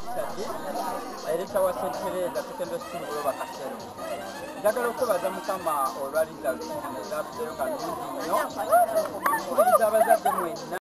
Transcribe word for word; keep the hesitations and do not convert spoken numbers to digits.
ekitadde theresa wa theresa sekendo school Buloba-Kasero. Njagala okubaza Mukama olwa results ezavuddeyo kalungi nnyo. Nkubiriza abazadde mwenna